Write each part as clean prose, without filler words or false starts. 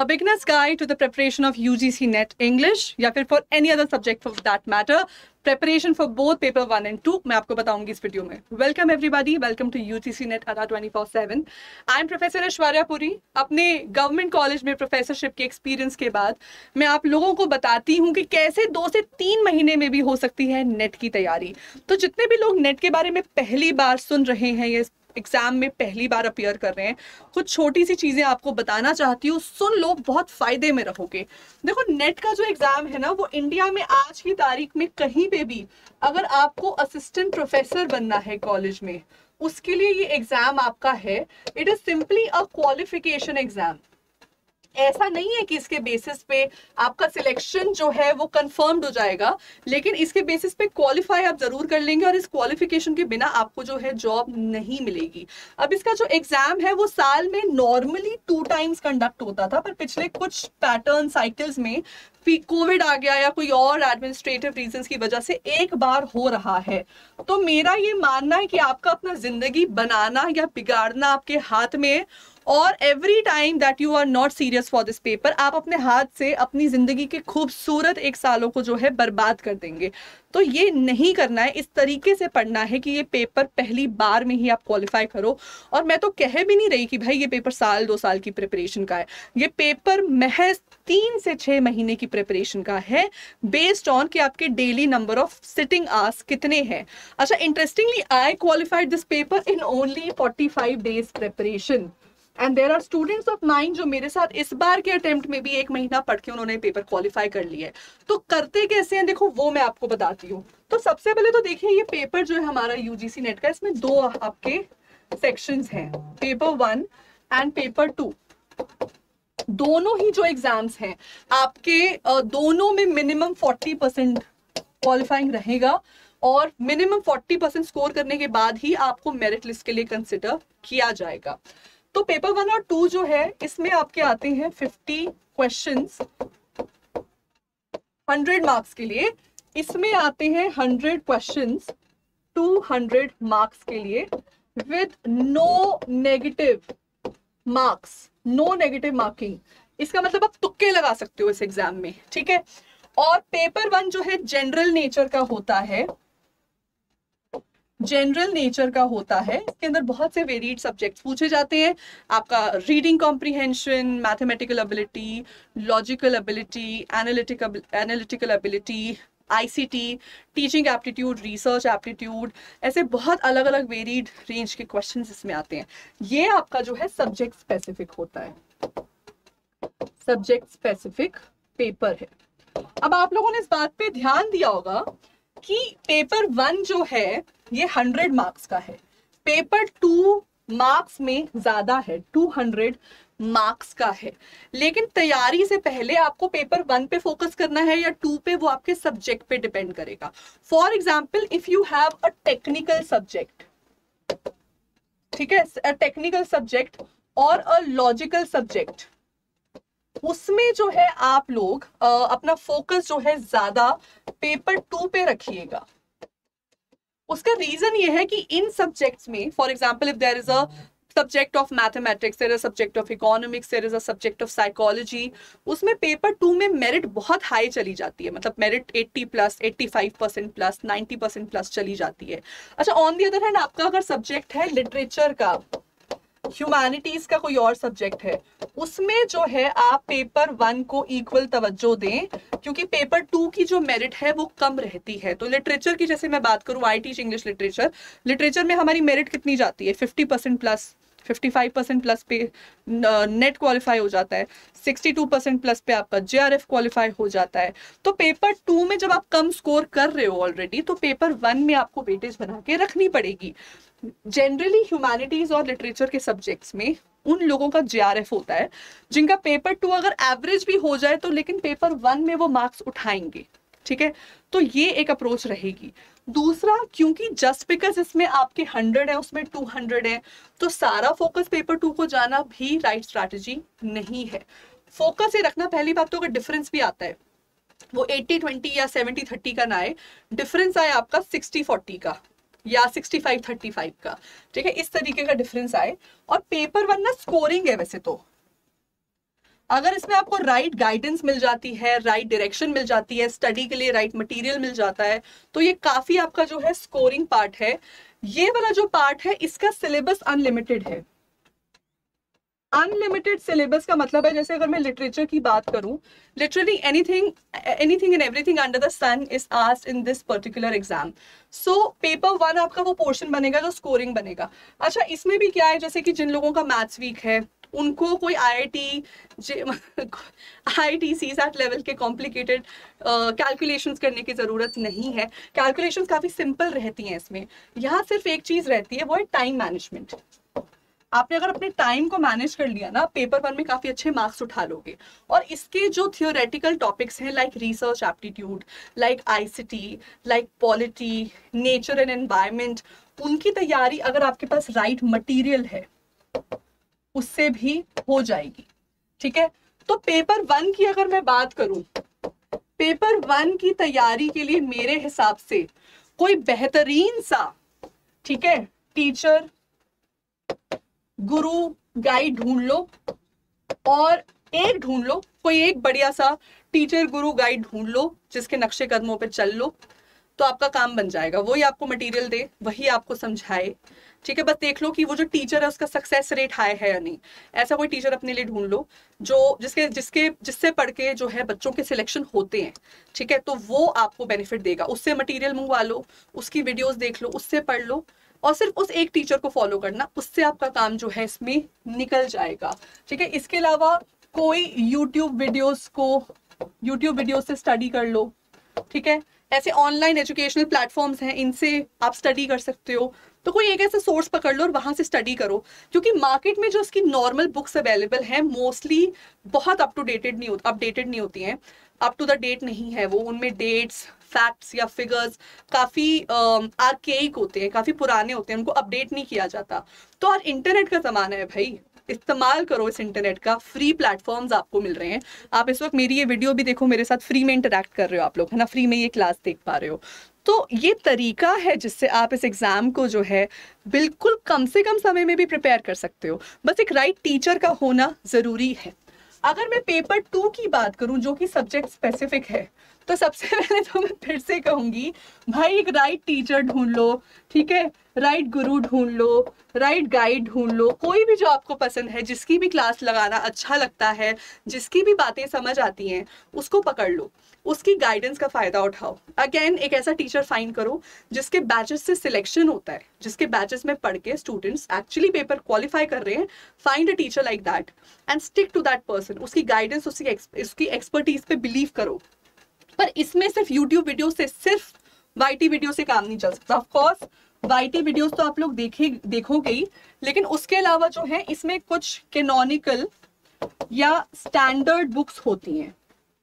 A beginner's guide to the preparation of UGC NET English या फिर for any other subject for that matter. Preparation for both paper 1 and 2 मैं आपको बताऊंगी इस video में. Welcome everybody, welcome to UGC NET ADA 24/7. I am Professor Aishwarya Puri. अपने government college में professorship के एक्सपीरियंस के बाद मैं आप लोगों को बताती हूँ कि कैसे 2 से 3 महीने में भी हो सकती है नेट की तैयारी. तो जितने भी लोग नेट के बारे में पहली बार सुन रहे हैं या एग्जाम में पहली बार अपीयर कर रहे हैं, कुछ छोटी सी चीजें आपको बताना चाहती हूँ, सुन लो, बहुत फायदे में रहोगे. देखो, नेट का जो एग्जाम है ना, वो इंडिया में आज की तारीख में कहीं पे भी अगर आपको असिस्टेंट प्रोफेसर बनना है कॉलेज में, उसके लिए ये एग्जाम आपका है. It is simply a qualification exam. ऐसा नहीं है कि इसके बेसिस पे आपका सिलेक्शन जो है वो कंफर्म्ड हो जाएगा, लेकिन इसके बेसिस पे क्वालिफाई आप जरूर कर लेंगे और इस क्वालिफिकेशन के बिना आपको जो है जॉब नहीं मिलेगी. अब इसका जो एग्जाम है वो साल में नॉर्मली 2 टाइम्स कंडक्ट होता था, पर पिछले कुछ पैटर्न साइकिल्स में कोविड आ गया या कोई और एडमिनिस्ट्रेटिव रीजंस की वजह से एक बार हो रहा है. तो मेरा ये मानना है कि आपका अपना जिंदगी बनाना या बिगाड़ना आपके हाथ में है, और every time that you are not serious for this paper, आप अपने हाथ से अपनी जिंदगी के खूबसूरत 1 सालों को जो है बर्बाद कर देंगे. तो ये नहीं करना है, इस तरीके से पढ़ना है कि ये पेपर पहली बार में ही आप क्वालिफाई करो. और मैं तो कह भी नहीं रही कि भाई ये पेपर साल 2 साल की प्रिपरेशन का है. ये पेपर महज 3 से 6 महीने की प्रिपरेशन का है, बेस्ड ऑन कि आपके daily number of sitting hours कितने हैं. अच्छा, interestingly I qualified this paper in only 45 days preparation. And there are students of mine जो मेरे साथ इस बार के अटेम्प्ट में भी 1 महीना पढ़ के उन्होंने पेपर क्वालिफाई कर लिया है. तो करते कैसे हैं, देखो वो मैं आपको बताती हूँ. तो सबसे पहले तो देखिए, ये पेपर जो है हमारा यूजीसी नेट का, इसमें 2 आपके सेक्शंस हैं, पेपर 1 एंड पेपर 2. दोनों ही जो एग्जाम्स हैं आपके, दोनों में मिनिमम 40% क्वालिफाइंग रहेगा, और मिनिमम 40% स्कोर करने के बाद ही आपको मेरिट लिस्ट के लिए कंसिडर किया जाएगा. तो पेपर 1 और 2 जो है, इसमें आपके आते हैं 50 क्वेश्चंस 100 मार्क्स के लिए. इसमें आते हैं 100 क्वेश्चंस 200 मार्क्स के लिए, with no negative marks, no negative marking. इसका मतलब आप तुक्के लगा सकते हो इस एग्जाम में, ठीक है. और पेपर 1 जो है जनरल नेचर का होता है, जनरल नेचर का होता है. इसके अंदर बहुत से वेरिड सब्जेक्ट्स पूछे जाते हैं. आपका reading comprehension, mathematical ability, logical ability, analytical ability, ICT, teaching aptitude, research aptitude, ऐसे बहुत अलग अलग वेरिड रेंज के क्वेश्चंस इसमें आते हैं. ये आपका जो है सब्जेक्ट स्पेसिफिक होता है, सब्जेक्ट स्पेसिफिक पेपर है. अब आप लोगों ने इस बात पे ध्यान दिया होगा कि पेपर 1 जो है ये 100 मार्क्स का है, पेपर 2 मार्क्स में ज्यादा है, 200 मार्क्स का है. लेकिन तैयारी से पहले आपको पेपर 1 पे फोकस करना है या 2 पे, वो आपके सब्जेक्ट पे डिपेंड करेगा. For example, if you have a technical subject, ठीक है, अ टेक्निकल सब्जेक्ट और अ लॉजिकल सब्जेक्ट, उसमें जो है आप लोग अपना फोकस जो है ज्यादा पेपर 2 पे रखिएगा. उसका रीजन ये है कि इन सब्जेक्ट्स में, for example, if there is a subject of mathematics, there is a subject of economics, there is a subject of psychology, उसमें पेपर 2 में मेरिट बहुत हाई चली जाती है. मतलब मेरिट 80+, 85% प्लस, 90% प्लस चली जाती है. अच्छा, ऑन दी अदर हैंड, आपका अगर सब्जेक्ट है लिटरेचर का, ह्यूमैनिटीज का कोई और सब्जेक्ट है, उसमें जो है आप पेपर 1 को इक्वल तवज्जो दें, क्योंकि पेपर 2 की जो मेरिट है वो कम रहती है. तो लिटरेचर की जैसे मैं बात करूं, I teach English literature, literature में हमारी मेरिट कितनी जाती है, 50% प्लस, 55% प्लस पे नेट क्वालिफाई हो जाता है, 62% प्लस पे आपका जेआरएफ क्वालिफाई हो जाता है. तो पेपर 2 में जब आप कम स्कोर कर रहे हो ऑलरेडी, तो पेपर 1 में आपको वेटेज बना के रखनी पड़ेगी. जनरली ह्यूमैनिटीज और लिटरेचर के सब्जेक्ट्स में उन लोगों का जेआरएफ होता है जिनका पेपर 2 अगर एवरेज भी हो जाए तो, लेकिन पेपर 1 में वो मार्क्स उठाएंगे, ठीक है. तो ये एक अप्रोच रहेगी. दूसरा, क्योंकि जस्ट बिकॉज इसमें आपके 100 है, उसमें 200 है, तो सारा फोकस पेपर 2 को जाना भी राइट स्ट्रैटेजी नहीं है. फोकस ये रखना, पहली बात तो अगर डिफरेंस भी आता है वो 80-20 या 70-30 का ना आए, डिफरेंस आए आपका 60-40 का या 65-35 का, ठीक है, इस तरीके का डिफरेंस आए. और पेपर 1 ना स्कोरिंग है वैसे तो, अगर इसमें आपको राइट गाइडेंस मिल जाती है, राइट डायरेक्शन मिल जाती है, स्टडी के लिए राइट मटेरियल मिल जाता है, तो ये काफी आपका जो है स्कोरिंग पार्ट है। ये वाला जो पार्ट है इसका सिलेबस अनलिमिटेड है। अनलिमिटेड सिलेबस का मतलब है, जैसे अगर मैं लिटरेचर की बात करूं, literally anything and everything under the sun is asked in this particular exam. So paper 1 आपका वो पोर्शन बनेगा जो स्कोरिंग बनेगा। अच्छा, इसमें भी क्या है, जैसे कि जिन लोगों का मैथ्स वीक है उनको कोई IIT CSAT लेवल के कॉम्प्लिकेटेड कैलकुलेशंस करने की ज़रूरत नहीं है। कैलकुलेशंस काफ़ी सिंपल रहती हैं इसमें। यहाँ सिर्फ एक चीज़ रहती है, वो है टाइम मैनेजमेंट। आपने अगर अपने टाइम को मैनेज कर लिया ना, पेपर 1 में काफी अच्छे मार्क्स उठा लोगे। और इसके जो थियोरेटिकल टॉपिक्स हैं like research aptitude, like ICT, like polity, nature and environment, उनकी तैयारी अगर आपके पास राइट मटेरियल है उससे भी हो जाएगी। ठीक है, तो पेपर 1 की अगर मैं बात करूं, पेपर 1 की तैयारी के लिए मेरे हिसाब से कोई बेहतरीन सा, ठीक है, टीचर गुरु गाइड ढूंढ लो, और कोई एक बढ़िया सा टीचर गुरु गाइड ढूंढ लो जिसके नक्शे कदमों पे चल लो, तो आपका काम बन जाएगा। वही आपको मटेरियल दे, वही आपको समझाए। ठीक है, बस देख लो कि वो जो टीचर है उसका सक्सेस रेट हाई है या नहीं। ऐसा कोई टीचर अपने लिए ढूंढ लो जो जिससे पढ़ के जो है बच्चों के सिलेक्शन होते हैं। ठीक है, तो वो आपको बेनिफिट देगा। उससे मटेरियल मंगवा लो, उसकी वीडियोस देख लो, उससे पढ़ लो, और सिर्फ उस एक टीचर को फॉलो करना, उससे आपका काम जो है इसमें निकल जाएगा। ठीक है, इसके अलावा कोई यूट्यूब वीडियोस से स्टडी कर लो। ठीक है, ऐसे ऑनलाइन एजुकेशनल प्लेटफॉर्म्स हैं, इनसे आप स्टडी कर सकते हो। तो कोई एक ऐसा सोर्स पकड़ लो और वहां से स्टडी करो, क्योंकि मार्केट में जो इसकी नॉर्मल बुक्स अवेलेबल हैं मोस्टली बहुत अपडेटेड नहीं होती हैं, अप टू द डेट नहीं है वो। उनमें डेट्स, फैक्ट्स या फिगर्स काफी आर्केइक होते हैं, काफी पुराने होते हैं, उनको अपडेट नहीं किया जाता। तो और इंटरनेट का जमाना है भाई, इस्तेमाल करो इस इंटरनेट का। फ्री प्लेटफॉर्म्स आपको मिल रहे हैं। आप इस वक्त मेरी ये वीडियो भी देखो, मेरे साथ फ्री में इंटरेक्ट कर रहे हो आप लोग, है ना, फ्री में ये क्लास देख पा रहे हो। तो ये तरीका है जिससे आप इस एग्जाम को जो है बिल्कुल कम से कम समय में भी प्रिपेयर कर सकते हो। बस एक राइट टीचर का होना जरूरी है। अगर मैं पेपर 2 की बात करूं जो कि सब्जेक्ट स्पेसिफिक है, तो सबसे पहले तो मैं फिर से कहूंगी भाई, एक राइट टीचर ढूंढ लो। ठीक है, राइट गुरु ढूंढ लो, राइट गाइड ढूंढ लो, कोई भी जो आपको पसंद है, जिसकी भी क्लास लगाना अच्छा लगता है, जिसकी भी बातें समझ आती हैं, उसको पकड़ लो, उसकी गाइडेंस का फायदा उठाओ। अगेन एक ऐसा टीचर फाइंड करो जिसके बैचेस से सिलेक्शन होता है, जिसके बैचेस में पढ़ के स्टूडेंट्स एक्चुअली पेपर क्वालिफाई कर रहे हैं। Find a teacher like that and stick to that person. उसकी गाइडेंस, उसकी एक्सपर्टीज पे बिलीव करो। पर इसमें सिर्फ यूट्यूब वीडियो से, सिर्फ YT वीडियो से काम नहीं चल सकता। ऑफ कोर्स YT वीडियोस तो आप लोग देखोगे ही, लेकिन उसके अलावा जो है इसमें कुछ कैनोनिकल या स्टैंडर्ड बुक्स होती हैं,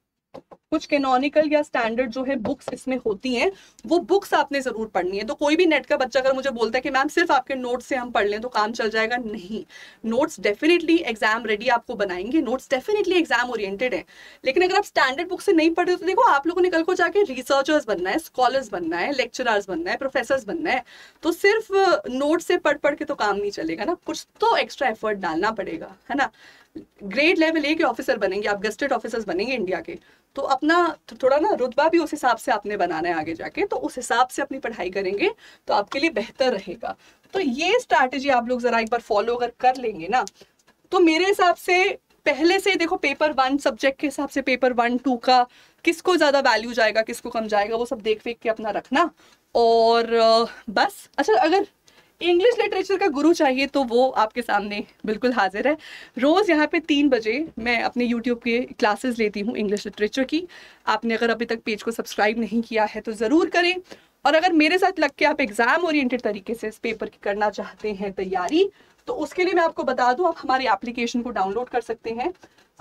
कुछ कैनोनिकल या स्टैंडर्ड जो है बुक्स इसमें होती हैं, वो बुक्स आपने जरूर पढ़नी है। तो कोई भी नेट का बच्चा अगर मुझे बोलता है कि मैम सिर्फ आपके नोट्स से हम पढ़ लें तो काम चल जाएगा, नहीं। नोट्स डेफिनेटली एग्जाम रेडी आपको बनाएंगे, नोट्स डेफिनेटली एग्जाम ओरिएंटेड है, लेकिन अगर आप स्टैंडर्ड बुक से नहीं पढ़े तो देखो, आप लोगों ने कल को जाके रिसर्चर्स बनना है, स्कॉलर्स बनना है, लेक्चरर्स बनना है, प्रोफेसर्स बनना है। तो सिर्फ नोट से पढ़ के तो काम नहीं चलेगा ना, कुछ तो एक्स्ट्रा एफर्ट डालना पड़ेगा, है ना। ग्रेड लेवल A के ऑफिसर बनेंगे आप, गस्टेड ऑफिसर्स बनेंगे इंडिया के, तो अपना थोड़ा ना रुतबा भी उस हिसाब से आपने बनाना है आगे जाके, तो उस हिसाब से अपनी पढ़ाई करेंगे तो आपके लिए बेहतर रहेगा। तो ये स्ट्रैटेजी आप लोग जरा एक बार फॉलो अगर कर लेंगे ना, तो मेरे हिसाब से पहले से देखो पेपर 1 सब्जेक्ट के हिसाब से पेपर 1-2 का किसको ज्यादा वैल्यू जाएगा, किसको कम जाएगा, वो सब देख के अपना रखना। और बस अच्छा, अगर इंग्लिश लिटरेचर का गुरु चाहिए तो वो आपके सामने बिल्कुल हाजिर है। रोज यहाँ पे 3 बजे मैं अपने यूट्यूब के क्लासेस लेती हूँ इंग्लिश लिटरेचर की। आपने अगर अभी तक पेज को सब्सक्राइब नहीं किया है तो ज़रूर करें। और अगर मेरे साथ लग के आप एग्जाम ओरिएंटेड तरीके से इस पेपर की करना चाहते हैं तैयारी, तो उसके लिए मैं आपको बता दूं, आप हमारी एप्लीकेशन को डाउनलोड कर सकते हैं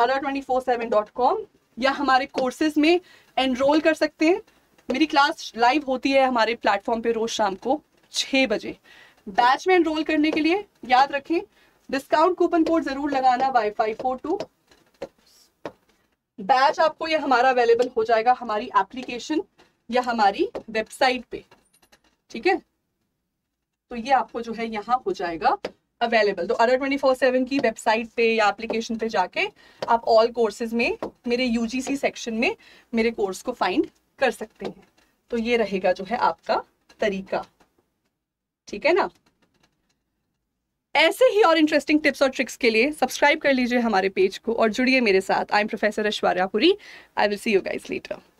ada247.com, या हमारे कोर्सेज में एनरोल कर सकते हैं। मेरी क्लास लाइव होती है हमारे प्लेटफॉर्म पे रोज शाम को 6 बजे। बैच में एनरोल करने के लिए याद रखें, डिस्काउंट कूपन कोड जरूर लगाना Y542। बैच आपको ये हमारा अवेलेबल हो जाएगा हमारी एप्लीकेशन या हमारी वेबसाइट पे, ठीक है। तो ये आपको जो है यहाँ हो जाएगा अवेलेबल। तो अडा 24/7 की वेबसाइट पे या एप्लीकेशन पे जाके आप ऑल कोर्सेज में मेरे यूजीसी सेक्शन में मेरे कोर्स को फाइंड कर सकते हैं। तो ये रहेगा जो है आपका तरीका, ठीक है ना। ऐसे ही और इंटरेस्टिंग टिप्स और ट्रिक्स के लिए सब्सक्राइब कर लीजिए हमारे पेज को और जुड़िए मेरे साथ। I am professor Aishwarya Puri. I will see you guys letter.